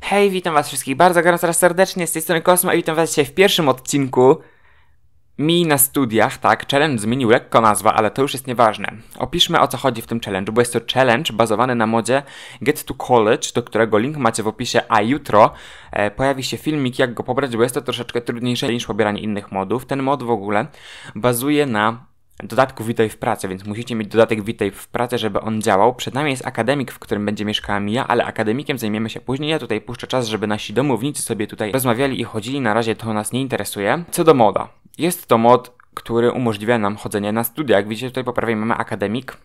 Hej, witam was wszystkich bardzo gorąco serdecznie, z tej strony Kosmo i witam was dzisiaj w pierwszym odcinku Mi na studiach. Tak, challenge zmienił lekko nazwa, ale to już jest nieważne. Opiszmy, o co chodzi w tym challenge'u, bo jest to challenge bazowany na modzie Get to College, do którego link macie w opisie, a jutro pojawi się filmik, jak go pobrać, bo jest to troszeczkę trudniejsze niż pobieranie innych modów. Ten mod w ogóle bazuje na dodatku Witaj w pracy, więc musicie mieć dodatek Witaj w pracy, żeby on działał. Przed nami jest akademik, w którym będzie mieszkała Mia, ale akademikiem zajmiemy się później. Ja tutaj puszczę czas, żeby nasi domownicy sobie tutaj rozmawiali i chodzili. Na razie to nas nie interesuje. Co do moda. Jest to mod, który umożliwia nam chodzenie na studia. Jak widzicie, tutaj po prawej mamy akademik.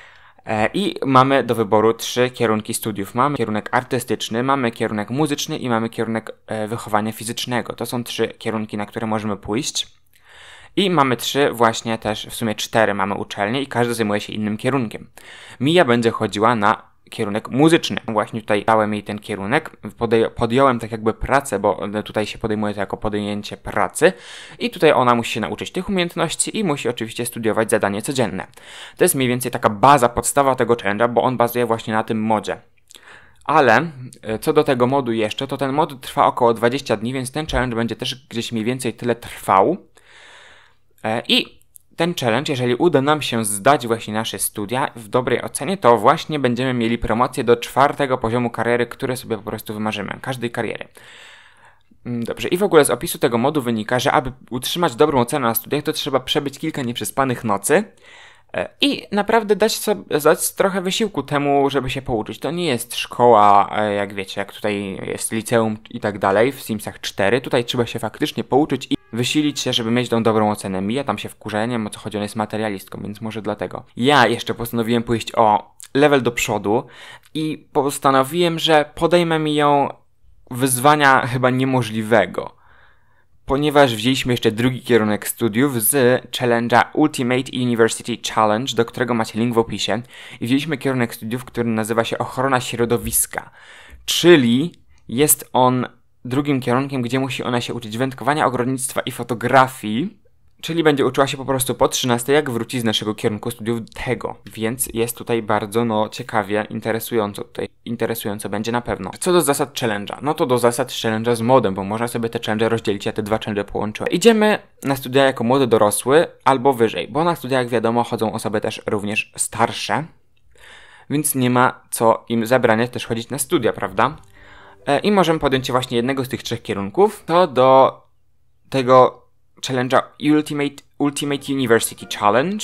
I mamy do wyboru 3 kierunki studiów. Mamy kierunek artystyczny, mamy kierunek muzyczny i mamy kierunek wychowania fizycznego. To są 3 kierunki, na które możemy pójść. I mamy 3, właśnie też w sumie 4 mamy uczelnie i każdy zajmuje się innym kierunkiem. Mia będzie chodziła na kierunek muzyczny. Właśnie tutaj dałem jej ten kierunek, podjąłem tak jakby pracę, bo tutaj się podejmuje to jako podjęcie pracy i tutaj ona musi się nauczyć tych umiejętności i musi oczywiście studiować zadanie codzienne. To jest mniej więcej taka baza, podstawa tego challenge'a, bo on bazuje właśnie na tym modzie. Ale co do tego modu jeszcze, to ten mod trwa około 20 dni, więc ten challenge będzie też gdzieś mniej więcej tyle trwał. I ten challenge, jeżeli uda nam się zdać właśnie nasze studia w dobrej ocenie, to właśnie będziemy mieli promocję do 4. poziomu kariery, które sobie po prostu wymarzymy, każdej kariery. Dobrze, i w ogóle z opisu tego modu wynika, że aby utrzymać dobrą ocenę na studiach, to trzeba przebyć kilka nieprzespanych nocy i naprawdę dać trochę wysiłku temu, żeby się pouczyć. To nie jest szkoła, jak wiecie, jak tutaj jest liceum i tak dalej w Simsach 4. Tutaj trzeba się faktycznie pouczyć i wysilić się, żeby mieć tą dobrą ocenę. Mia tam się wkurza, nie wiem o co chodzi, ona jest materialistką, więc może dlatego. Ja jeszcze postanowiłem pójść o level do przodu i postanowiłem, że podejmę mi ją wyzwania chyba niemożliwego. Ponieważ wzięliśmy jeszcze drugi kierunek studiów z challenge'a Ultimate University Challenge, do którego macie link w opisie. I wzięliśmy kierunek studiów, który nazywa się Ochrona Środowiska. Czyli jest on drugim kierunkiem, gdzie musi ona się uczyć wędkowania, ogrodnictwa i fotografii. Czyli będzie uczyła się po prostu po 13, jak wróci z naszego kierunku studiów tego. Więc jest tutaj bardzo, ciekawie, interesująco będzie na pewno. Co do zasad challenge'a? No to do zasad challenge'a z modem, bo można sobie te challenge rozdzielić, ja te 2 challenge połączyłem. Idziemy na studia jako młody dorosły albo wyżej, bo na studia, jak wiadomo, chodzą osoby też również starsze, więc nie ma co im zabraniać też chodzić na studia, prawda? I możemy podjąć się właśnie jednego z tych 3 kierunków. To do tego challenge'a Ultimate University Challenge,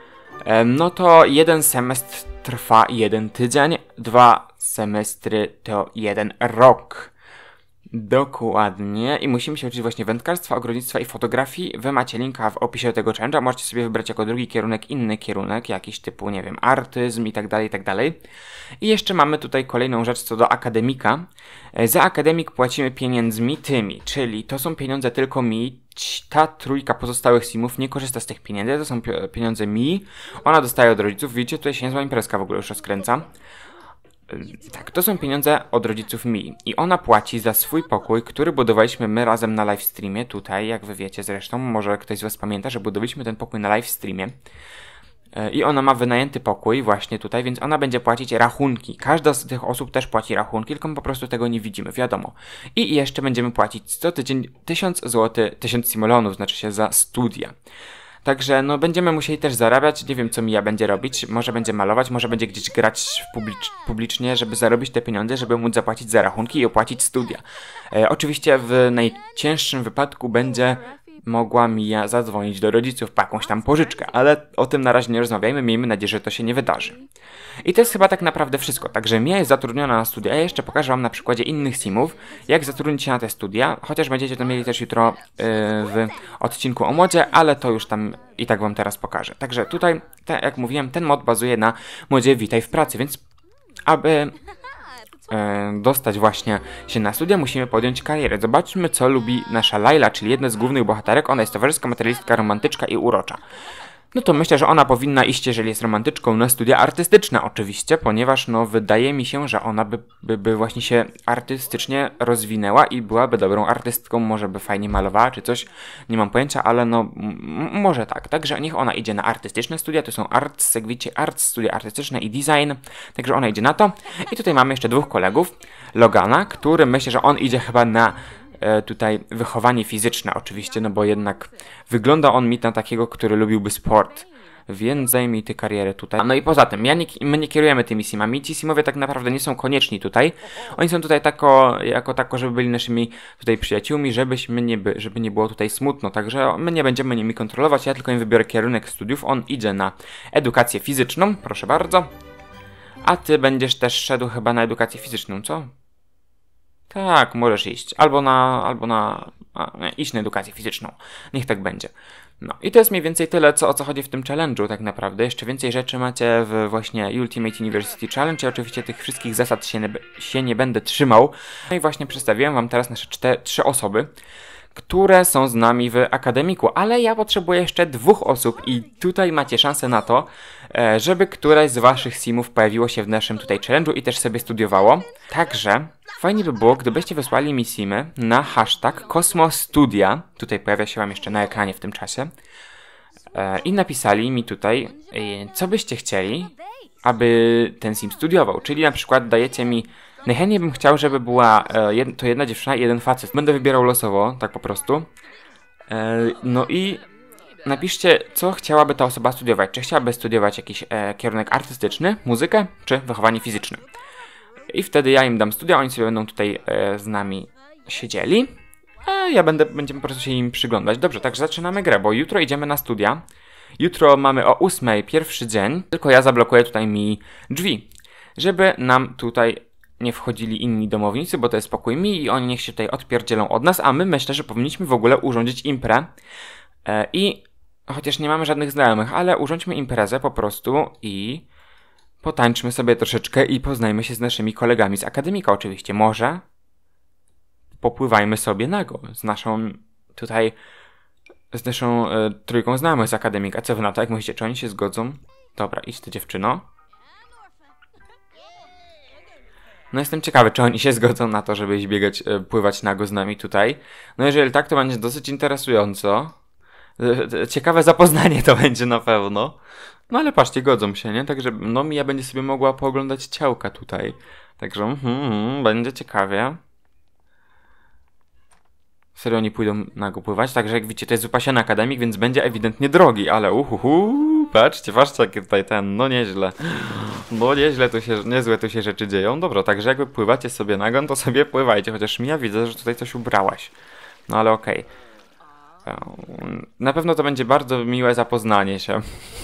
no to 1 semestr trwa 1 tydzień, 2 semestry to 1 rok. Dokładnie. I musimy się uczyć właśnie wędkarstwa, ogrodnictwa i fotografii. Wy macie linka w opisie tego challenge'a. Możecie sobie wybrać jako drugi kierunek inny kierunek, jakiś typu, nie wiem, artyzm i tak dalej, i tak dalej. I jeszcze mamy tutaj kolejną rzecz co do akademika. Za akademik płacimy pieniędzmi tymi, czyli to są pieniądze tylko mi. Ta 3 pozostałych simów nie korzysta z tych pieniędzy. To są pieniądze mi. Ona dostaje od rodziców. Widzicie, tutaj się niezła imprezka w ogóle już rozkręca. Tak, to są pieniądze od rodziców Mi i ona płaci za swój pokój, który budowaliśmy my razem na livestreamie, tutaj, jak wy wiecie zresztą, może ktoś z was pamięta, że budowaliśmy ten pokój na livestreamie i ona ma wynajęty pokój właśnie tutaj, więc ona będzie płacić rachunki. Każda z tych osób też płaci rachunki, tylko my po prostu tego nie widzimy, wiadomo. I jeszcze będziemy płacić co tydzień 1000 zł, 1000 simoleonów, znaczy się za studia. Także no będziemy musieli też zarabiać, nie wiem co Mia będzie robić, może będzie malować, może będzie gdzieś grać publicznie, żeby zarobić te pieniądze, żeby móc zapłacić za rachunki i opłacić studia. Oczywiście w najcięższym wypadku będzie mogła Mia zadzwonić do rodziców po jakąś tam pożyczkę, ale o tym na razie nie rozmawiajmy, miejmy nadzieję, że to się nie wydarzy. I to jest chyba tak naprawdę wszystko, także Mia jest zatrudniona na studia, ja jeszcze pokażę wam na przykładzie innych simów, jak zatrudnić się na te studia, chociaż będziecie to mieli też jutro w odcinku o modzie, ale to już tam i tak wam teraz pokażę. Także tutaj, tak jak mówiłem, ten mod bazuje na modzie Witaj w pracy, więc aby dostać właśnie się na studia, musimy podjąć karierę. Zobaczmy, co lubi nasza Laila, czyli jedna z głównych bohaterek. Ona jest towarzyska, materialistka, romantyczka i urocza. no to myślę, że ona powinna iść, jeżeli jest romantyczką, na studia artystyczne oczywiście, ponieważ no wydaje mi się, że ona by właśnie się artystycznie rozwinęła i byłaby dobrą artystką, może by fajnie malowała czy coś, nie mam pojęcia, ale no może tak. Także niech ona idzie na artystyczne studia, to są arts, jak widzicie, arts, studia artystyczne i design, także ona idzie na to. I tutaj mamy jeszcze dwóch kolegów, Logana, który myślę, że on idzie chyba na tutaj wychowanie fizyczne oczywiście, no bo jednak wygląda on mi na takiego, który lubiłby sport, więc zajmij ty karierę tutaj. No i poza tym, my nie kierujemy tymi simami, ci simowie tak naprawdę nie są konieczni tutaj, oni są tutaj jako tako, żeby byli naszymi tutaj przyjaciółmi, żeby nie było tutaj smutno, także my nie będziemy nimi kontrolować, ja tylko im wybiorę kierunek studiów, on idzie na edukację fizyczną, proszę bardzo, a ty będziesz też szedł chyba na edukację fizyczną, co? Tak, możesz iść. Iść na edukację fizyczną. Niech tak będzie. No i to jest mniej więcej tyle, o co chodzi w tym challenge'u tak naprawdę. Jeszcze więcej rzeczy macie w właśnie Ultimate University Challenge. Ja oczywiście tych wszystkich zasad się nie będę trzymał. No i właśnie przedstawiłem wam teraz nasze 3 osoby, które są z nami w akademiku, ale ja potrzebuję jeszcze 2 osób i tutaj macie szansę na to, żeby któraś z waszych simów pojawiło się w naszym tutaj challenge'u i też sobie studiowało. Także fajnie by było, gdybyście wysłali mi simy na hashtag Kosmostudia, tutaj pojawia się wam jeszcze na ekranie w tym czasie, i napisali mi tutaj, co byście chcieli, aby ten sim studiował, czyli na przykład dajecie mi. Najchętniej bym chciał, żeby była to jedna dziewczyna i jeden facet. Będę wybierał losowo, tak po prostu. No i napiszcie, co chciałaby ta osoba studiować. Czy chciałaby studiować jakiś kierunek artystyczny, muzykę, czy wychowanie fizyczne. I wtedy ja im dam studia, oni sobie będą tutaj z nami siedzieli. A będziemy po prostu się im przyglądać. Dobrze, także zaczynamy grę, bo jutro idziemy na studia. Jutro mamy o 8:00 pierwszy dzień, tylko ja zablokuję tutaj mi drzwi, żeby nam tutaj nie wchodzili inni domownicy, bo to jest pokój mi i oni niech się tutaj odpierdzielą od nas, a my myślę, że powinniśmy w ogóle urządzić imprę i chociaż nie mamy żadnych znajomych, ale urządźmy imprezę po prostu i potańczmy sobie troszeczkę i poznajmy się z naszymi kolegami z akademika oczywiście. Może popływajmy sobie nago z naszą trójką znajomych z akademika. Co wy na to? Jak myślicie, czy oni się zgodzą? Dobra, idź ty dziewczyno. No jestem ciekawy, czy oni się zgodzą na to, żeby biegać, pływać nago z nami tutaj. No jeżeli tak, to będzie dosyć interesująco. Ciekawe zapoznanie to będzie na pewno. No ale patrzcie, godzą się, nie? Także no Mija będzie sobie mogła pooglądać ciałka tutaj. Także będzie ciekawie. Serio oni pójdą nago pływać, także jak widzicie to jest wypasiony akademik, więc będzie ewidentnie drogi, ale patrzcie jakie tutaj no nieźle. No nieźle niezłe tu się rzeczy dzieją. Dobra, także jakby pływacie sobie nago, to sobie pływajcie, chociaż Mija widzę, że tutaj coś ubrałaś. No ale okej. Na pewno to będzie bardzo miłe zapoznanie się.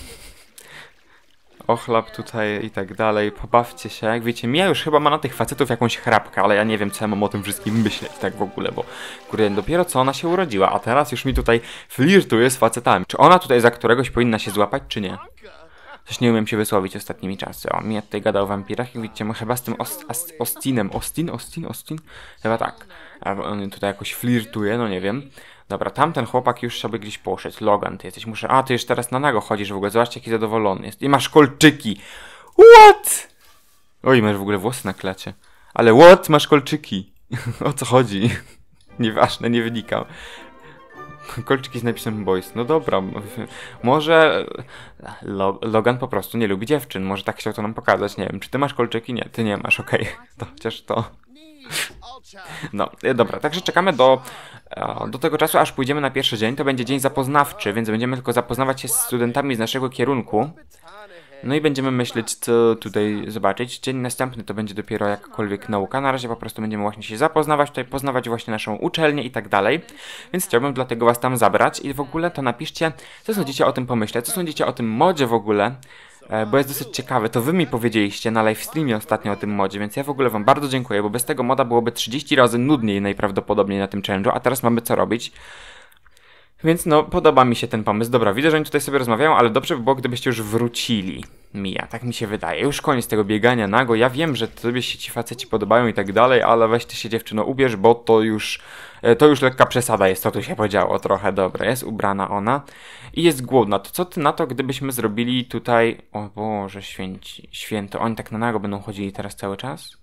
Ochlap tutaj i tak dalej, pobawcie się. Jak wiecie, Mija już chyba ma na tych facetów jakąś chrapkę, ale ja nie wiem, co ja mam o tym wszystkim myśleć tak w ogóle, bo kurde, dopiero co ona się urodziła, a teraz już mi tutaj flirtuje z facetami. Czy ona tutaj za któregoś powinna się złapać, czy nie? Coś nie umiem się wysłowić ostatnimi czasy. O, Mija tutaj gada o wampirach, jak widzicie, chyba z tym Austinem. Austin? Chyba tak. A on tutaj jakoś flirtuje, no nie wiem. Dobra, tamten chłopak już sobie gdzieś poszedł. Logan, ty jesteś, ty już teraz na nago chodzisz w ogóle. Zobaczcie, jaki zadowolony jest. I masz kolczyki. What? Oj, masz w ogóle włosy na klacie. Ale what? Masz kolczyki. O co chodzi? Nieważne, nie wynikam. Kolczyki z napisem boys. No dobra, może Logan po prostu nie lubi dziewczyn. Może tak chciał to nam pokazać. Nie wiem, czy ty masz kolczyki? Nie, ty nie masz, okej. To chociaż to... No, dobra, także czekamy do tego czasu, aż pójdziemy na pierwszy dzień. To będzie dzień zapoznawczy, więc będziemy tylko zapoznawać się z studentami z naszego kierunku. No i będziemy myśleć, co tutaj zobaczyć. Dzień następny to będzie dopiero jakakolwiek nauka. Na razie po prostu będziemy właśnie się zapoznawać, tutaj poznawać właśnie naszą uczelnię i tak dalej. Więc chciałbym dlatego was tam zabrać i w ogóle to napiszcie, co sądzicie o tym pomyśle, co sądzicie o tym modzie w ogóle. Bo jest dosyć ciekawe, to wy mi powiedzieliście na livestreamie ostatnio o tym modzie, więc ja w ogóle wam bardzo dziękuję, bo bez tego moda byłoby 30 razy nudniej najprawdopodobniej na tym challenge'u, a teraz mamy co robić. Więc no, podoba mi się ten pomysł. Dobra, widzę, że oni tutaj sobie rozmawiają, ale dobrze by było, gdybyście już wrócili. Mija, tak mi się wydaje. Już koniec tego biegania nago. Ja wiem, że tobie się ci faceci podobają i tak dalej, ale weź ty się dziewczyno ubierz, bo to już lekka przesada jest, co tu się podziało trochę. Dobra, jest ubrana ona i jest głodna. To co ty na to, gdybyśmy zrobili tutaj... O Boże święto, oni tak na nago będą chodzili teraz cały czas?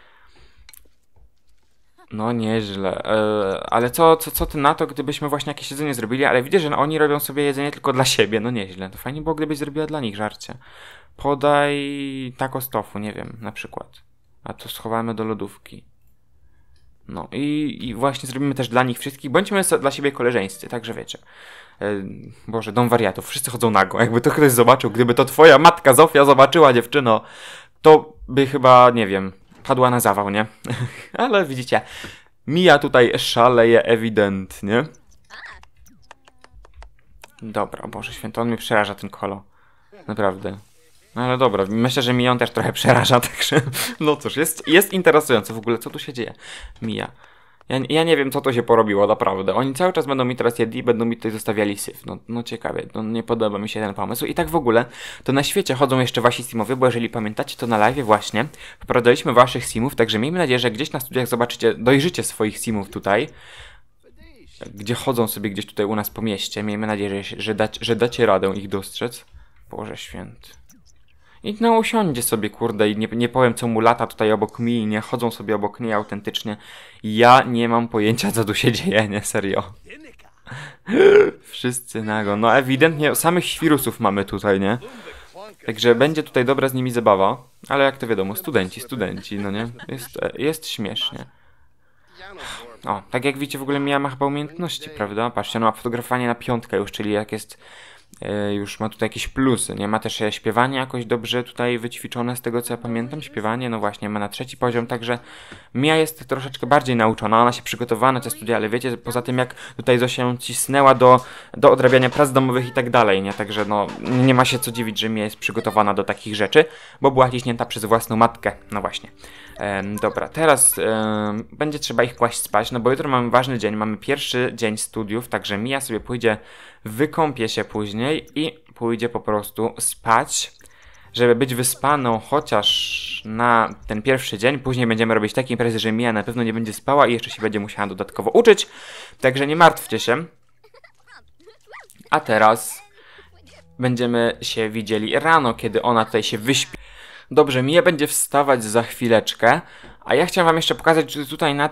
No nieźle, ale co ty na to, gdybyśmy właśnie jakieś jedzenie zrobili, ale widzę, że oni robią sobie jedzenie tylko dla siebie, no nieźle. To fajnie było, gdybyś zrobiła dla nich żarcie. Podaj taco z tofu, nie wiem, na przykład. A to schowamy do lodówki. No i właśnie zrobimy też dla nich wszystkich. Bądźmy dla siebie koleżeńscy, także wiecie. Boże, dom wariatów, wszyscy chodzą nago. Jakby to ktoś zobaczył, gdyby to twoja matka Zofia zobaczyła, dziewczyno, to by chyba, nie wiem, padła na zawał, nie? Ale widzicie, Mija tutaj szaleje ewidentnie. Dobra, o Boże święto, on mnie przeraża, ten kolo. Naprawdę. No ale dobra, myślę, że Miją też trochę przeraża, także... No cóż, jest interesujące w ogóle, co tu się dzieje. Mija. Ja nie wiem, co to się porobiło, naprawdę. Oni cały czas będą mi teraz jedli i będą mi tutaj zostawiali syf. No ciekawie, no nie podoba mi się ten pomysł. I tak w ogóle, to na świecie chodzą jeszcze wasi simowie, bo jeżeli pamiętacie, to na live właśnie wprowadzaliśmy waszych simów, także miejmy nadzieję, że gdzieś na studiach zobaczycie, dojrzycie swoich simów tutaj, gdzie chodzą sobie gdzieś tutaj u nas po mieście. Miejmy nadzieję, że dacie radę ich dostrzec. Boże święty. I no usiądzie sobie, kurde, i nie powiem, co mu lata tutaj obok mi, nie chodzą sobie obok niej autentycznie. Ja nie mam pojęcia, co tu się dzieje, nie, serio. Wszyscy nago. No ewidentnie samych świrusów mamy tutaj, nie? Także będzie tutaj dobra z nimi zabawa. Ale jak to wiadomo, studenci, no nie? Jest śmiesznie. O, tak jak widzicie, w ogóle Mija ma chyba umiejętności, prawda? Patrzcie, ona ma fotografowanie na 5 już, czyli jak jest... już ma tutaj jakieś plusy, nie? Ma też śpiewanie jakoś dobrze tutaj wyćwiczone z tego, co ja pamiętam. Śpiewanie, no właśnie, ma na 3. poziom, także Mija jest troszeczkę bardziej nauczona, ona się przygotowała na te studia, ale wiecie, poza tym jak tutaj Zosia ją cisnęła do odrabiania prac domowych i tak dalej, nie? Także no, nie ma się co dziwić, że Mija jest przygotowana do takich rzeczy, bo była ciśnięta przez własną matkę, no właśnie. Dobra, teraz będzie trzeba ich kłaść spać, no bo jutro mamy ważny dzień, mamy pierwszy dzień studiów, także Mija sobie pójdzie, wykąpie się później i pójdzie po prostu spać, żeby być wyspaną chociaż na ten pierwszy dzień. Później będziemy robić takie imprezy, że Mija na pewno nie będzie spała i jeszcze się będzie musiała dodatkowo uczyć, także nie martwcie się. A teraz będziemy się widzieli rano, kiedy ona tutaj się wyśpi. Dobrze, Mija będzie wstawać za chwileczkę, a ja chciałem wam jeszcze pokazać, że tutaj nad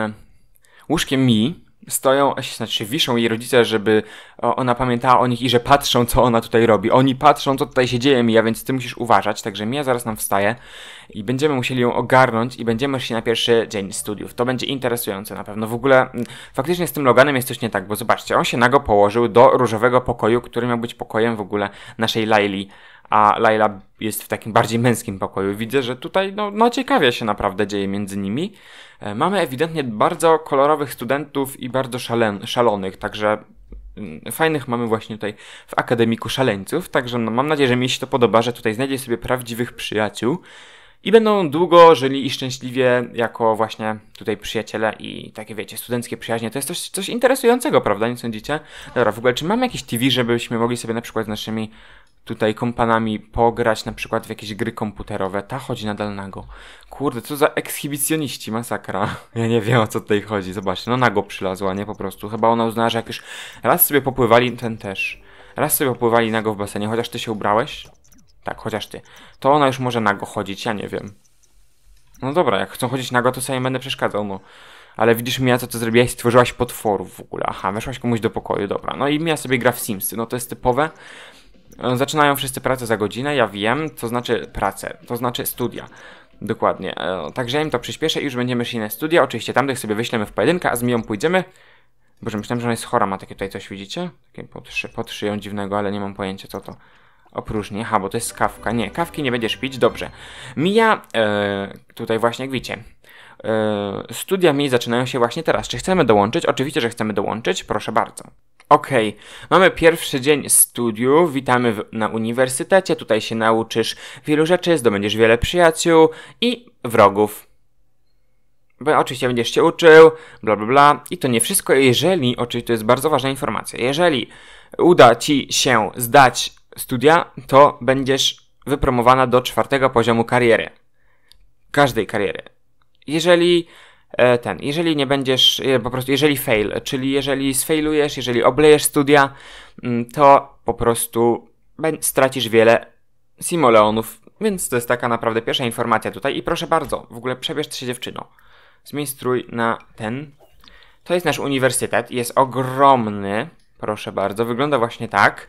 łóżkiem Mii stoją, znaczy wiszą jej rodzice, żeby ona pamiętała o nich i że patrzą, co ona tutaj robi. Oni patrzą, co tutaj się dzieje, Mija, więc ty musisz uważać. Także Mija zaraz nam wstaje i będziemy musieli ją ogarnąć i będziemy szli na pierwszy dzień studiów. To będzie interesujące na pewno. W ogóle faktycznie z tym Loganem jest coś nie tak, bo zobaczcie, on się nago położył do różowego pokoju, który miał być pokojem w ogóle naszej Laili. A Laila jest w takim bardziej męskim pokoju. Widzę, że tutaj no ciekawie się naprawdę dzieje między nimi. Mamy ewidentnie bardzo kolorowych studentów i bardzo szalonych, także fajnych mamy właśnie tutaj w Akademiku Szaleńców. Także no, mam nadzieję, że mi się to podoba, że tutaj znajdzie sobie prawdziwych przyjaciół i będą długo żyli i szczęśliwie jako właśnie tutaj przyjaciele i takie wiecie, studenckie przyjaźnie. To jest coś interesującego, prawda? Nie sądzicie? Dobra, w ogóle czy mamy jakieś TV, żebyśmy mogli sobie na przykład z naszymi tutaj kompanami pograć na przykład w jakieś gry komputerowe? Ta chodzi nadal nago. Kurde, co za ekshibicjoniści, masakra. Ja nie wiem, o co tutaj chodzi. Zobaczcie, no nago przylazła, nie? Po prostu. Chyba ona uznała, że jak już raz sobie popływali, ten też. Raz sobie popływali nago w basenie, chociaż ty się ubrałeś? Tak, chociaż ty. To ona już może nago chodzić, ja nie wiem. No dobra, jak chcą chodzić nago, to sobie będę przeszkadzał, no. Ale widzisz, Mija, co ty zrobiłaś? Stworzyłaś potworów w ogóle. Aha, weszłaś komuś do pokoju, dobra. No i Mija sobie gra w Simsy, no to jest typowe. Zaczynają wszyscy pracę za godzinę, ja wiem, co znaczy pracę, to znaczy studia. Dokładnie. Także ja im to przyspieszę i już będziemy szli na studia. Oczywiście tamtych sobie wyślemy w pojedynkę, a z Miją pójdziemy. Boże, myślałem, że ona jest chora, ma takie tutaj coś, widzicie? Takie pod szyją dziwnego, ale nie mam pojęcia, co to. Opróżnie, aha, bo to jest kawka. Nie, kawki nie będziesz pić, dobrze. Mija, tutaj właśnie, jak widzicie, studia Mii zaczynają się właśnie teraz. Czy chcemy dołączyć? Oczywiście, że chcemy dołączyć, proszę bardzo. Okej, mamy pierwszy dzień studiów, witamy na uniwersytecie, tutaj się nauczysz wielu rzeczy, zdobędziesz wiele przyjaciół i wrogów. Bo oczywiście będziesz się uczył, bla bla bla. I to nie wszystko, jeżeli, oczywiście to jest bardzo ważna informacja, jeżeli uda ci się zdać studia, to będziesz wypromowana do 4. poziomu kariery. Każdej kariery. Jeżeli nie będziesz, po prostu jeżeli fail, czyli jeżeli sfailujesz, jeżeli oblejesz studia, to po prostu stracisz wiele simoleonów, więc to jest taka naprawdę pierwsza informacja tutaj i proszę bardzo, w ogóle przebierz się dziewczyno. Zmień strój na ten. To jest nasz uniwersytet, jest ogromny, proszę bardzo, wygląda właśnie tak.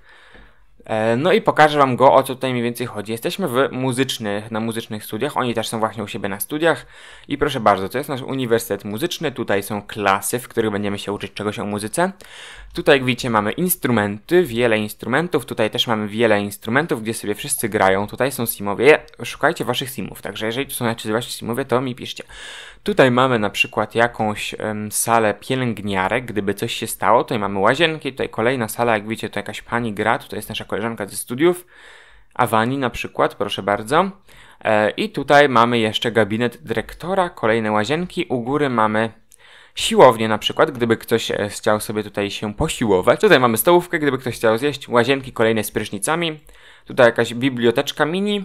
No i pokażę wam go, o co tutaj mniej więcej chodzi. Jesteśmy na muzycznych studiach, oni też są właśnie u siebie na studiach. I proszę bardzo, to jest nasz uniwersytet muzyczny, tutaj są klasy, w których będziemy się uczyć czegoś o muzyce. Tutaj, jak widzicie, mamy instrumenty, wiele instrumentów, tutaj też mamy wiele instrumentów, gdzie sobie wszyscy grają. Tutaj są simowie, szukajcie waszych simów, także jeżeli tu są jacyś wasi simowie, to mi piszcie. Tutaj mamy na przykład jakąś salę pielęgniarek, gdyby coś się stało. Tutaj mamy łazienki, tutaj kolejna sala, jak widzicie, to jakaś pani gra, tutaj jest nasza koleżanka ze studiów, Awani na przykład, proszę bardzo. I tutaj mamy jeszcze gabinet dyrektora, kolejne łazienki, u góry mamy siłownię na przykład, gdyby ktoś chciał sobie tutaj się posiłować. Tutaj mamy stołówkę, gdyby ktoś chciał zjeść, łazienki kolejne z prysznicami, tutaj jakaś biblioteczka mini.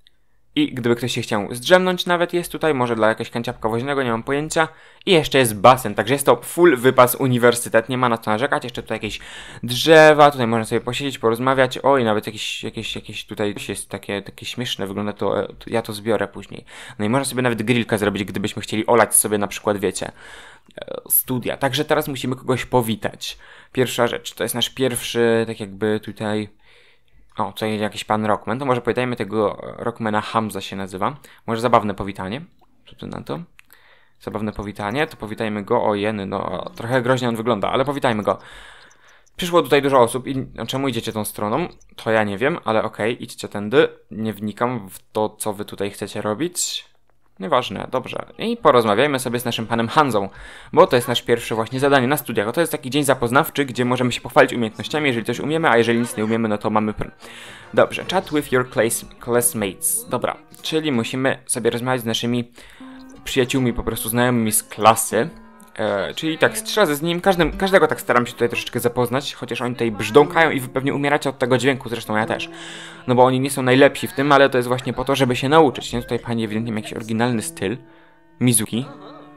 I gdyby ktoś się chciał zdrzemnąć nawet jest tutaj, może dla jakiegoś kanciapka woźnego, nie mam pojęcia. I jeszcze jest basen, także jest to full wypas uniwersytet, nie ma na co narzekać. Jeszcze tutaj jakieś drzewa, tutaj można sobie posiedzieć, porozmawiać. Oj, nawet jakieś tutaj jest takie śmieszne, wygląda to ja to zbiorę później. No i można sobie nawet grillkę zrobić, gdybyśmy chcieli olać sobie na przykład, wiecie, studia. Także teraz musimy kogoś powitać. Pierwsza rzecz, to jest nasz pierwszy, tak jakby tutaj... O, tutaj jest jakiś pan Rockman, to może powitajmy tego Rockmana, Hamza się nazywa. Może zabawne powitanie. Co ty na to? Zabawne powitanie, to powitajmy go. O jeny, no trochę groźnie on wygląda, ale powitajmy go. Przyszło tutaj dużo osób i czemu idziecie tą stroną? To ja nie wiem, ale okej, idźcie tędy. Nie wnikam w to, co wy tutaj chcecie robić. Nieważne, dobrze. I porozmawiajmy sobie z naszym panem Hanzą, bo to jest nasz pierwsze właśnie zadanie na studiach. To jest taki dzień zapoznawczy, gdzie możemy się pochwalić umiejętnościami, jeżeli coś umiemy, a jeżeli nic nie umiemy, no to mamy... Dobrze, chat with your classmates. Dobra, czyli musimy sobie rozmawiać z naszymi przyjaciółmi, po prostu znajomymi z klasy. Czyli tak, z 3 razy z nim, każdego tak staram się tutaj troszeczkę zapoznać, chociaż oni tutaj brzdąkają i wy pewnie umieracie od tego dźwięku, zresztą ja też. No bo oni nie są najlepsi w tym, ale to jest właśnie po to, żeby się nauczyć, nie? Tutaj pani ewidentnie ma jakiś oryginalny styl. Mizuki.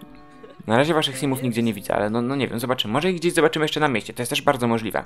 Na razie waszych simów nigdzie nie widzę, ale no nie wiem, zobaczymy. Może ich gdzieś zobaczymy jeszcze na mieście, to jest też bardzo możliwe.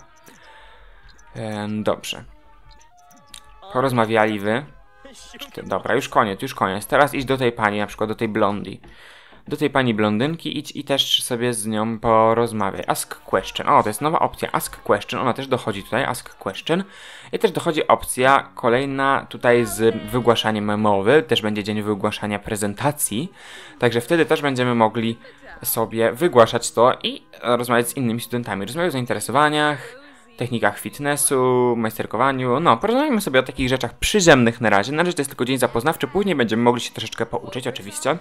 Dobrze. Porozmawiali wy. Dobra, już koniec. Teraz idź do tej pani, na przykład do tej blondi. Do tej pani blondynki idź i też sobie z nią porozmawiaj. Ask question. O, to jest nowa opcja. Ask question. Ona też dochodzi tutaj. Ask question. I też dochodzi opcja kolejna tutaj z wygłaszaniem mowy. Też będzie dzień wygłaszania prezentacji. Także wtedy też będziemy mogli sobie wygłaszać to i rozmawiać z innymi studentami. Rozmawiać o zainteresowaniach, technikach fitnessu, majsterkowaniu. No, porozmawiamy sobie o takich rzeczach przyziemnych na razie. Na razie to jest tylko dzień zapoznawczy. Później będziemy mogli się troszeczkę pouczyć, oczywiście.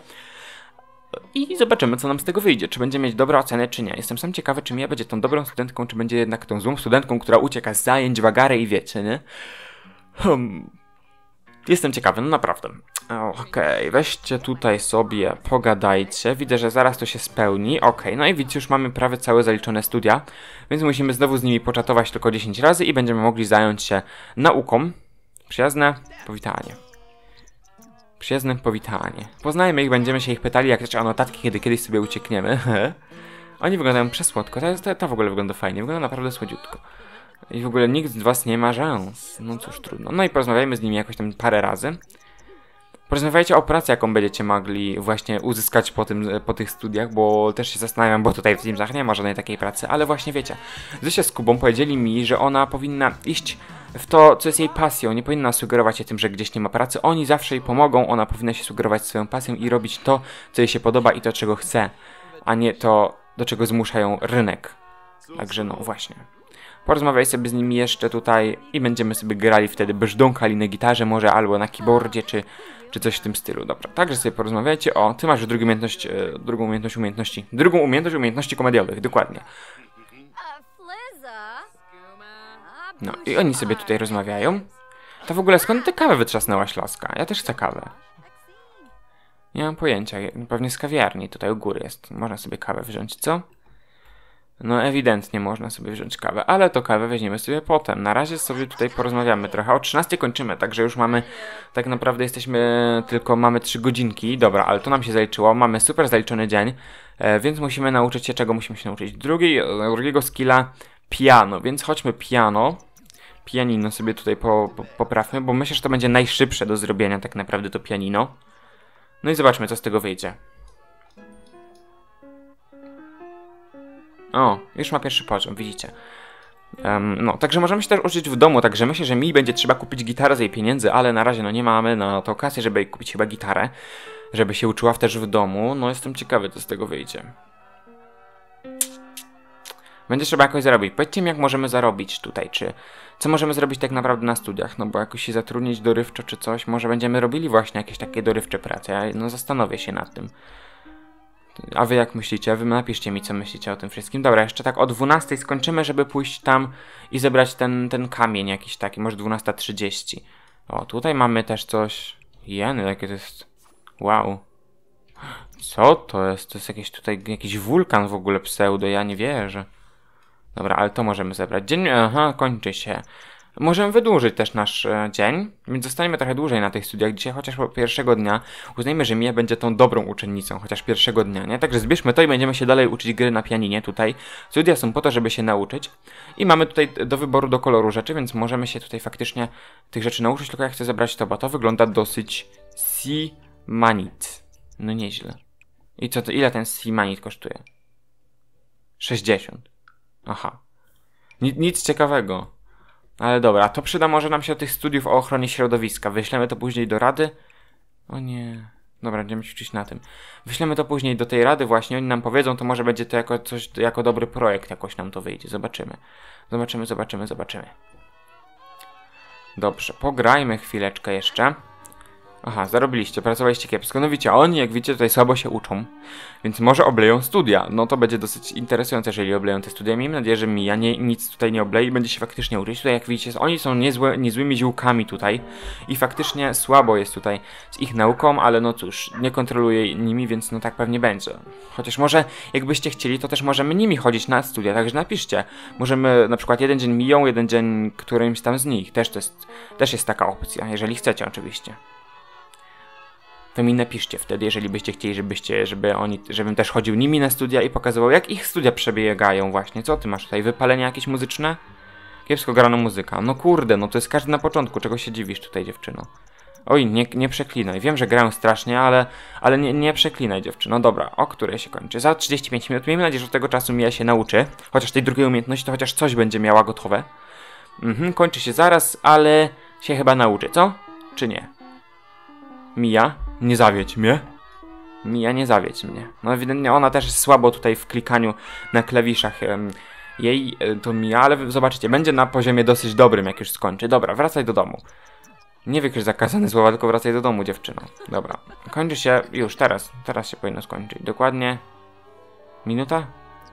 I zobaczymy, co nam z tego wyjdzie. Czy będziemy mieć dobre oceny, czy nie. Jestem sam ciekawy, czy Mia będzie tą dobrą studentką, czy będzie jednak tą złą studentką, która ucieka z zajęć, wagary i wiecie, nie? Jestem ciekawy, no naprawdę. Okej, weźcie tutaj sobie, pogadajcie. Widzę, że zaraz to się spełni. Okej, no i widzicie, już mamy prawie całe zaliczone studia, więc musimy znowu z nimi poczatować tylko 10 razy i będziemy mogli zająć się nauką. Przyjazne powitanie. Przyjazne powitanie. Poznajmy ich, będziemy się ich pytali, jak też o notatki, kiedy kiedyś sobie uciekniemy. Oni wyglądają przesłodko. To w ogóle wygląda fajnie. Wygląda naprawdę słodziutko. I w ogóle nikt z was nie ma szans. No cóż, trudno. No i porozmawiajmy z nimi jakoś tam parę razy. Porozmawiajcie o pracy, jaką będziecie mogli właśnie uzyskać po tych studiach, bo też się zastanawiam, bo tutaj w Simsach nie ma żadnej takiej pracy, ale właśnie wiecie, Zysia z Kubą powiedzieli mi, że ona powinna iść w to, co jest jej pasją, nie powinna sugerować się tym, że gdzieś nie ma pracy, oni zawsze jej pomogą, ona powinna się sugerować swoją pasją i robić to, co jej się podoba i to, czego chce, a nie to, do czego zmuszają rynek. Także no właśnie. Porozmawiaj sobie z nimi jeszcze tutaj i będziemy sobie grali wtedy, brzdąkali na gitarze może, albo na keyboardzie, czy coś w tym stylu. Dobra, także sobie porozmawiajcie. O, ty masz drugą umiejętność umiejętności komediowych, dokładnie. No i oni sobie tutaj rozmawiają. To w ogóle skąd ty kawę wytrzasnęłaś, laska? Ja też chcę kawę. Nie mam pojęcia, pewnie z kawiarni, tutaj u góry jest. Można sobie kawę wziąć, co? No ewidentnie można sobie wziąć kawę, ale to kawę weźmiemy sobie potem. Na razie sobie tutaj porozmawiamy trochę. O 13 kończymy, także już mamy, tak naprawdę mamy 3 godzinki. Dobra, ale to nam się zaliczyło, mamy super zaliczony dzień, więc musimy nauczyć się, czego musimy się nauczyć. Drugiego skilla piano, więc chodźmy pianino sobie tutaj poprawmy, bo myślę, że to będzie najszybsze do zrobienia tak naprawdę to pianino. No i zobaczmy, co z tego wyjdzie. O, już ma pierwszy poziom, widzicie. No, także możemy się też uczyć w domu, także myślę, że mi będzie trzeba kupić gitarę z jej pieniędzy, ale na razie no nie mamy na to okazję, żeby jej kupić chyba gitarę, żeby się uczyła też w domu. No jestem ciekawy, co z tego wyjdzie. Będzie trzeba jakoś zarobić. Powiedzcie mi, jak możemy zarobić tutaj, czy co możemy zrobić tak naprawdę na studiach, no bo jakoś się zatrudnić dorywczo czy coś, może będziemy robili właśnie jakieś takie dorywcze prace, no zastanowię się nad tym. A wy jak myślicie? Wy napiszcie mi, co myślicie o tym wszystkim. Dobra, jeszcze tak o 12 skończymy, żeby pójść tam i zebrać ten kamień jakiś taki, może 12:30. O, tutaj mamy też coś. Jeny, jakie to jest... Wow. Co to jest? To jest jakiś wulkan w ogóle pseudo, ja nie wierzę. Dobra, ale to możemy zebrać. Dzień, aha, kończy się. Możemy wydłużyć też nasz dzień, więc zostaniemy trochę dłużej na tych studiach dzisiaj, chociaż pierwszego dnia uznajmy, że Mia będzie tą dobrą uczennicą, chociaż pierwszego dnia, nie? Także zbierzmy to i będziemy się dalej uczyć gry na pianinie tutaj. Studia są po to, żeby się nauczyć i mamy tutaj do wyboru, do koloru rzeczy, więc możemy się tutaj faktycznie tych rzeczy nauczyć, tylko ja chcę zebrać to, bo to wygląda dosyć Simanit. No nieźle. I co to, ile ten Simanit kosztuje? 60. Aha. Nic ciekawego. Ale dobra, to przyda może nam się do tych studiów o ochronie środowiska. Wyślemy to później do rady. O nie. Dobra, będziemy ćwiczyć na tym. Wyślemy to później do tej rady właśnie. Oni nam powiedzą, to może będzie to jako dobry projekt jakoś nam to wyjdzie. Zobaczymy. Zobaczymy. Dobrze, pograjmy chwileczkę jeszcze. Aha, zarobiliście, pracowaliście kiepsko. No widzicie, oni jak widzicie tutaj słabo się uczą, więc może obleją studia. No to będzie dosyć interesujące, jeżeli obleją te studia. Miejmy nadzieję, że Mia nic tutaj nie oblei i będzie się faktycznie uczyć. Tutaj jak widzicie, oni są niezłymi ziółkami tutaj i faktycznie słabo jest tutaj z ich nauką, ale no cóż, nie kontroluję nimi, więc no tak pewnie będzie. Chociaż może jakbyście chcieli, to też możemy nimi chodzić na studia, także napiszcie. Możemy na przykład jeden dzień Mią, jeden dzień którymś tam z nich. Też jest taka opcja, jeżeli chcecie oczywiście. To mi napiszcie wtedy, jeżeli byście chcieli, żebym też chodził nimi na studia i pokazywał, jak ich studia przebiegają właśnie. Co ty masz tutaj? Wypalenia jakieś muzyczne? Kiepsko grana muzyka. No kurde, no to jest każdy na początku. Czego się dziwisz tutaj, dziewczyno? Oj, nie przeklinaj. Wiem, że grają strasznie, ale nie przeklinaj, dziewczyno. Dobra, o której się kończy? Za 35 minut. Miejmy nadzieję, że do tego czasu Mia się nauczy. Chociaż tej drugiej umiejętności, to chociaż coś będzie miała gotowe. Kończy się zaraz, ale się chyba nauczy, co? Czy nie? Mia, nie zawiedź mnie. Mia, nie zawiedź mnie. No ewidentnie ona też jest słabo tutaj w klikaniu na klawiszach. To Mia, ale zobaczycie, będzie na poziomie dosyć dobrym, jak już skończy. Dobra, wracaj do domu. Nie wykryć zakazane słowa, tylko wracaj do domu, dziewczyno. Dobra, kończy się już, teraz się powinno skończyć. Dokładnie minuta?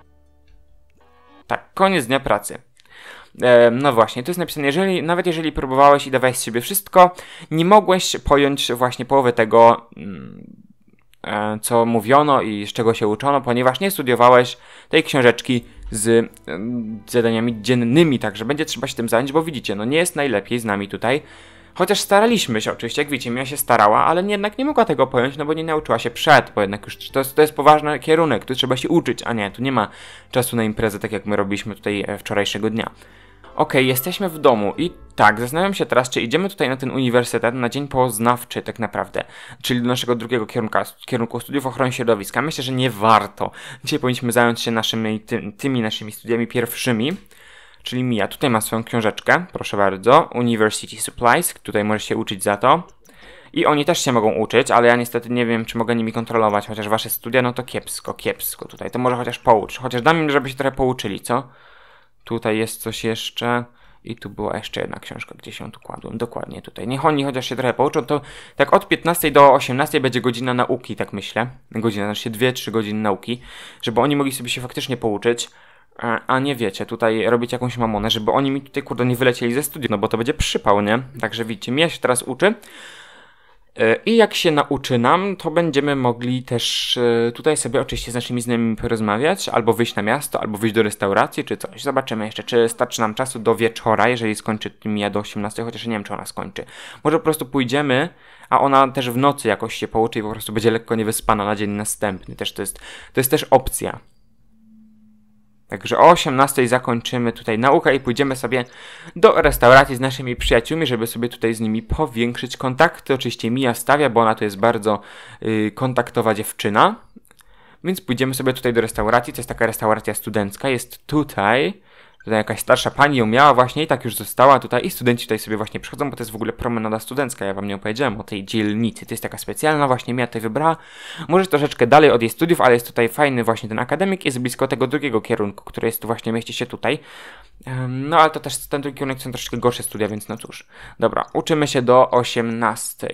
Tak, koniec dnia pracy. No właśnie, tu jest napisane, nawet jeżeli próbowałeś i dawałeś z siebie wszystko, nie mogłeś pojąć właśnie połowy tego, co mówiono i z czego się uczono, ponieważ nie studiowałeś tej książeczki z zadaniami dziennymi, także będzie trzeba się tym zająć, bo widzicie, no nie jest najlepiej z nami tutaj, chociaż staraliśmy się oczywiście, jak widzicie, Mia się starała, ale jednak nie mogła tego pojąć, no bo nie nauczyła się bo jednak już to jest poważny kierunek, tu trzeba się uczyć, a nie, tu nie ma czasu na imprezę, tak jak my robiliśmy tutaj wczorajszego dnia. Okej, jesteśmy w domu i tak, zastanawiam się teraz, czy idziemy tutaj na ten uniwersytet na dzień poznawczy tak naprawdę, czyli do naszego drugiego kierunku studiów ochrony środowiska. Myślę, że nie warto. Dzisiaj powinniśmy zająć się tymi naszymi studiami pierwszymi, czyli Mia. Tutaj ma swoją książeczkę, proszę bardzo, University Supplies, tutaj może się uczyć za to. I oni też się mogą uczyć, ale ja niestety nie wiem, czy mogę nimi kontrolować, chociaż wasze studia, no to kiepsko tutaj. To może chociaż poucz, chociaż dam im, żeby się trochę pouczyli, co? Tutaj jest coś jeszcze i tu była jeszcze jedna książka, gdzie się tu kładłem. Dokładnie tutaj. Niech oni chociaż się trochę pouczą, to tak od 15 do 18 będzie godzina nauki, tak myślę. Znaczy 2-3 godziny nauki, żeby oni mogli sobie się faktycznie pouczyć, a nie wiecie, tutaj robić jakąś mamonę, żeby oni mi tutaj kurde nie wylecieli ze studiów, no bo to będzie przypał, nie? Także widzicie, Mia się teraz uczy. I jak się nauczy nam, to będziemy mogli też tutaj sobie oczywiście z naszymi znajomymi porozmawiać, albo wyjść na miasto, albo wyjść do restauracji, czy coś. Zobaczymy jeszcze, czy starczy nam czasu do wieczora, jeżeli skończy mija do 18, chociaż nie wiem, czy ona skończy. Może po prostu pójdziemy, a ona też w nocy jakoś się pouczy i po prostu będzie lekko niewyspana na dzień następny. Też to jest też opcja. Także o 18 zakończymy tutaj naukę i pójdziemy sobie do restauracji z naszymi przyjaciółmi, żeby sobie tutaj z nimi powiększyć kontakty. Oczywiście Mia stawia, bo ona to jest bardzo kontaktowa dziewczyna. Więc pójdziemy sobie tutaj do restauracji. To jest taka restauracja studencka. Jest tutaj. Tutaj jakaś starsza pani ją miała właśnie i tak już została tutaj. I studenci tutaj sobie właśnie przychodzą, bo to jest w ogóle promenada studencka. Ja wam nie opowiedziałem o tej dzielnicy. To jest taka specjalna właśnie. Mia tutaj wybrała. Może troszeczkę dalej od jej studiów, ale jest tutaj fajny właśnie ten akademik. Jest blisko tego drugiego kierunku, który jest tu właśnie, mieści się tutaj. No ale to też ten drugi kierunek są troszeczkę gorsze studia, więc no cóż. Dobra, uczymy się do 18.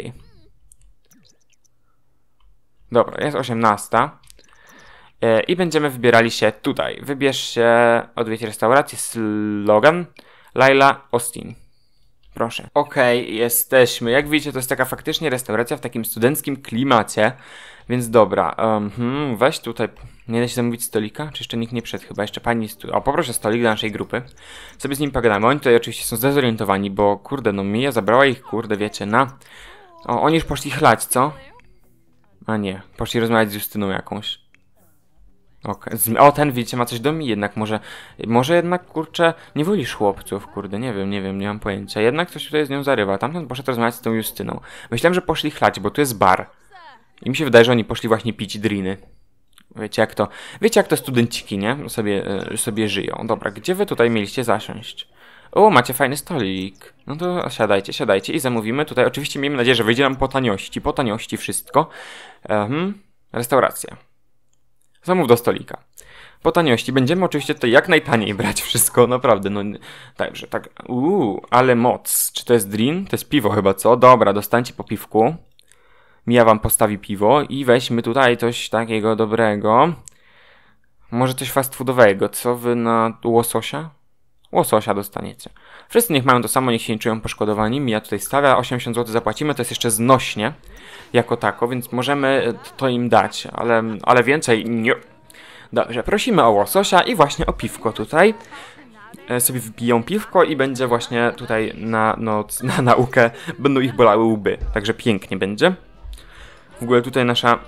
Dobra, jest 18. I będziemy wybierali się tutaj. Wybierz się, odwiedź restaurację, slogan, Laila Austin. Proszę. Okej, jesteśmy. Jak widzicie, to jest taka faktycznie restauracja w takim studenckim klimacie. Więc dobra, weź tutaj, nie da się zamówić stolika? Czy jeszcze nikt nie przyszedł chyba? Jeszcze pani o, poproszę stolik dla naszej grupy. Sobie z nim pogadamy. Oni tutaj oczywiście są zdezorientowani, bo kurde, no Mia zabrała ich, kurde, wiecie, O, oni już poszli chlać, co? A nie, poszli rozmawiać z Justyną jakąś. Okay. O, ten widzicie, ma coś do mi, jednak może jednak, kurczę, nie wolisz chłopców, kurde, nie wiem, nie mam pojęcia. Jednak coś tutaj z nią zarywa. Tamten poszedł rozmawiać z tą Justyną. Myślałem, że poszli chlać, bo tu jest bar. I mi się wydaje, że oni poszli właśnie pić driny. Wiecie jak to studenciki, nie? Sobie żyją. Dobra, gdzie wy tutaj mieliście zasiąść? O, macie fajny stolik. No to siadajcie i zamówimy tutaj. Oczywiście miejmy nadzieję, że wyjdzie nam po taniości wszystko. Restauracja. Zamów do stolika. Po taniości będziemy oczywiście tutaj jak najtaniej brać wszystko, naprawdę, no także tak, ale moc. Czy to jest drin? To jest piwo chyba, co? Dobra, dostańcie po piwku. Mia wam postawi piwo i weźmy tutaj coś takiego dobrego. Może coś fast foodowego, co wy na łososia? Łososia dostaniecie. Wszyscy niech mają to samo, niech się nie czują poszkodowani. Mia tutaj stawia, 80 zł zapłacimy, to jest jeszcze znośnie jako tako, więc możemy to im dać, ale więcej nie. Dobrze, prosimy o łososia i właśnie o piwko tutaj. Sobie wypiją piwko i będzie właśnie tutaj na noc, na naukę, będą ich bolały łby, także pięknie będzie. W ogóle tutaj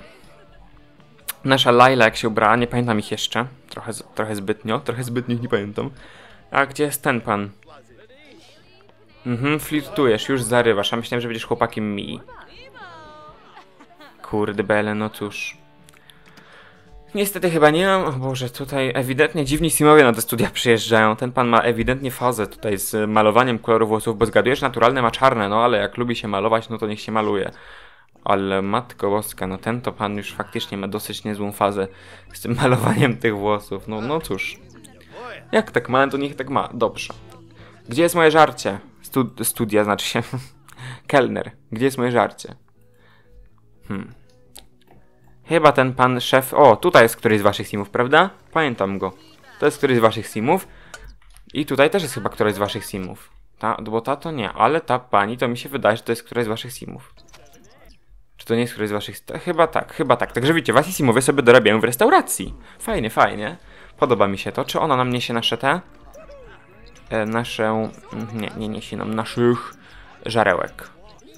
nasza Laila jak się ubrała, nie pamiętam ich jeszcze, trochę zbytnio ich nie pamiętam. A gdzie jest ten pan? Flirtujesz, już zarywasz, a myślałem, że będziesz chłopakiem Mii. Kurde bele, no cóż. Niestety chyba nie mam, o Boże, tutaj ewidentnie dziwni simowie na te studia przyjeżdżają. Ten pan ma ewidentnie fazę tutaj z malowaniem koloru włosów, bo zgadujesz, naturalne ma czarne, no ale jak lubi się malować, no to niech się maluje. Ale matko boska, no ten to pan już faktycznie ma dosyć niezłą fazę z tym malowaniem tych włosów. No cóż. Jak tak ma, to niech tak ma. Dobrze. Gdzie jest moje żarcie? Studia znaczy się. Kelner. Gdzie jest moje żarcie? Chyba ten pan szef... O, tutaj jest któryś z waszych simów, prawda? Pamiętam go. To jest któryś z waszych simów. I tutaj też jest chyba któryś z waszych simów. Bo ta to nie, ale ta pani to mi się wydaje, że to jest któryś z waszych simów. Czy to nie jest któryś z waszych... Chyba tak. Także widzicie, wasi simowie sobie dorabiają w restauracji. Fajnie. Podoba mi się to. Czy ona nam niesie nasze te? Nie niesie nam naszych żarełek.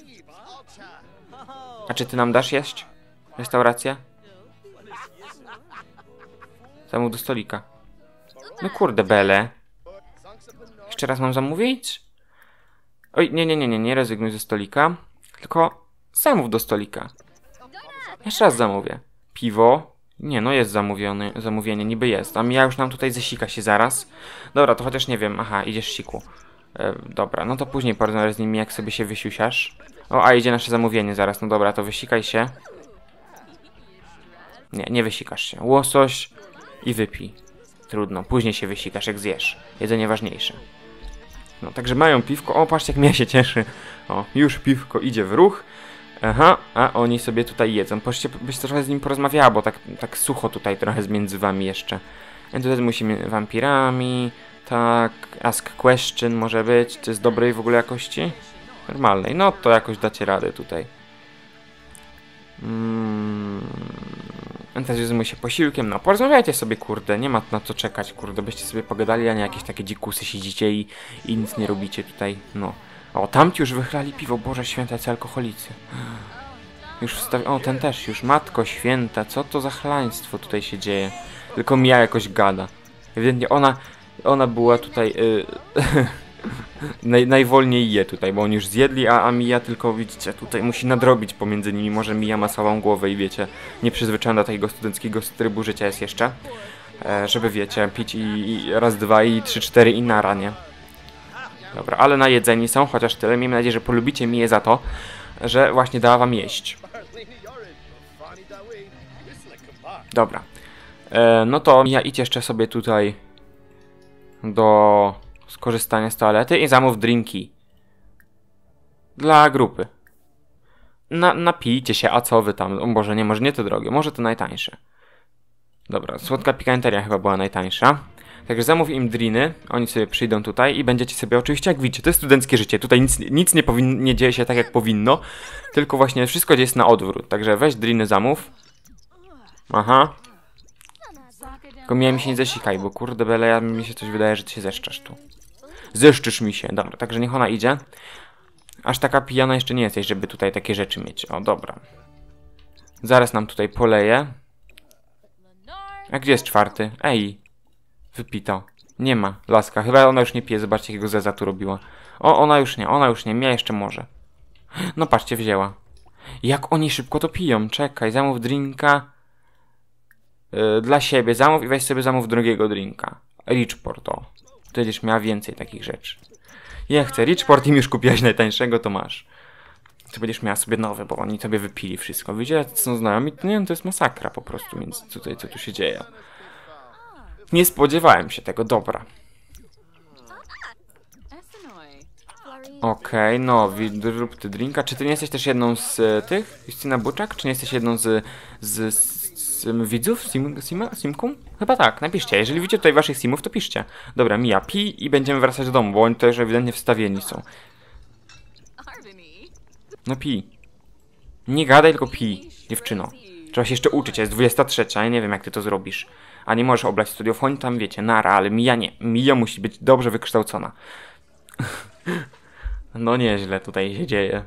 A czy ty nam dasz jeść? Restauracja? Zamów do stolika. No kurde bele. Jeszcze raz mam zamówić? Oj, nie rezygnuj ze stolika. Tylko zamów do stolika. Jeszcze raz zamówię. Piwo? Nie, no jest zamówienie, niby jest. A ja już nam tutaj zesika się zaraz. Dobra, to chociaż nie wiem. Aha, idziesz siku. Dobra, no to później porozmawiaj z nimi, jak sobie się wysiusiasz. O, a idzie nasze zamówienie zaraz. No dobra, to wysikaj się. Nie wysikasz się. Łosoś i wypij. Trudno, później się wysikasz, jak zjesz. Jedzenie ważniejsze. No, także mają piwko. O, patrzcie, jak Mia się cieszy. O, już piwko idzie w ruch. Aha, a oni sobie tutaj jedzą. Byś trochę z nim porozmawiała, bo tak sucho tutaj trochę między wami jeszcze. Tutaj musimy wampirami. Tak, ask question może być. To jest dobrej w ogóle jakości? Normalnej. No to jakoś dacie radę tutaj. Entuzjazmuje się posiłkiem, no porozmawiajcie sobie, kurde, nie ma na co czekać, kurde, byście sobie pogadali, a nie jakieś takie dzikusy siedzicie i nic nie robicie tutaj, no. O, tamci już wychlali piwo, Boże święta, jacy alkoholicy. Już o, ten też już, Matko Święta, co to za chlaństwo tutaj się dzieje? Tylko Mia jakoś gada. Ewidentnie ona była tutaj, najwolniej je tutaj, bo oni już zjedli, a Mia tylko, widzicie, tutaj musi nadrobić pomiędzy nimi. Może Mia ma słabą głowę i wiecie, nieprzyzwyczajona do takiego studenckiego trybu życia jest jeszcze. Żeby, wiecie, pić i raz, dwa i trzy, cztery i nara, nie? Dobra, ale najedzeni są, chociaż tyle. Miejmy nadzieję, że polubicie Mię za to, że właśnie dała wam jeść. Dobra. No to Mia, idź jeszcze sobie tutaj do skorzystania z toalety i zamów drinki. Dla grupy. Napijcie się, a co wy tam? O Boże, nie, może nie to drogie, może to najtańsze. Dobra, słodka pikanteria chyba była najtańsza. Także zamów im driny, oni sobie przyjdą tutaj i będziecie sobie, oczywiście jak widzicie, to jest studenckie życie, tutaj nic nie dzieje się tak jak powinno, tylko właśnie wszystko jest na odwrót, także weź driny zamów. Aha. Tylko mi się nie zesikaj, bo kurde bele, mi się coś wydaje, że ty się zeszczasz tu. Zeszczysz mi się, dobra, także niech ona idzie. Aż taka pijana jeszcze nie jesteś, żeby tutaj takie rzeczy mieć, o dobra. Zaraz nam tutaj poleje. A gdzie jest czwarty? Ej. Wypito. Nie ma. Laska. Chyba ona już nie pije. Zobaczcie, jakiego zeza tu robiła. O, ona już nie. Mia jeszcze może. No patrzcie, wzięła. Jak oni szybko to piją. Czekaj, zamów drinka. Dla siebie zamów i weź sobie zamów drugiego drinka. Richport, o. Ty będziesz miała więcej takich rzeczy. Ja chcę Richport i już kupiłaś najtańszego, to masz. Ty będziesz miała sobie nowe, bo oni sobie wypili wszystko. Widzicie, co są znajomi? Nie wiem, to jest masakra po prostu, więc tutaj co tu się dzieje. Nie spodziewałem się tego, dobra. Okej, no, rób ty drinka. Czy ty nie jesteś też jedną z tych? Justyna Buczak? Czy nie jesteś jedną z widzów? Simką? Chyba tak, napiszcie. Jeżeli widzicie tutaj waszych simów, to piszcie. Dobra, Mia, pij i będziemy wracać do domu, bo oni też ewidentnie wstawieni są. No pij. Nie gadaj, tylko pij, dziewczyno. Trzeba się jeszcze uczyć, jest 23, ja nie wiem jak ty to zrobisz. A nie możesz oblać studiofonii, tam wiecie, nara, ale Mia nie. Mia musi być dobrze wykształcona. No nieźle tutaj się dzieje.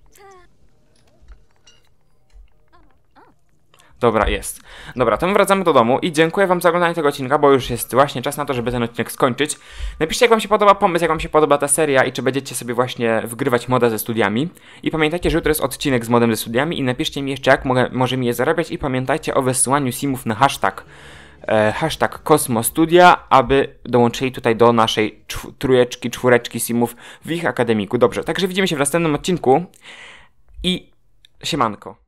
Dobra, jest. Dobra, to my wracamy do domu i dziękuję wam za oglądanie tego odcinka, bo już jest właśnie czas na to, żeby ten odcinek skończyć. Napiszcie, jak wam się podoba pomysł, jak wam się podoba ta seria i czy będziecie sobie właśnie wgrywać moda ze studiami. I pamiętajcie, że jutro jest odcinek z modem ze studiami i napiszcie mi jeszcze, jak możemy je zarabiać i pamiętajcie o wysyłaniu simów na hashtag Kosmostudia, aby dołączyli tutaj do naszej trójeczki, czwóreczki simów w ich akademiku. Dobrze, także widzimy się w następnym odcinku i siemanko.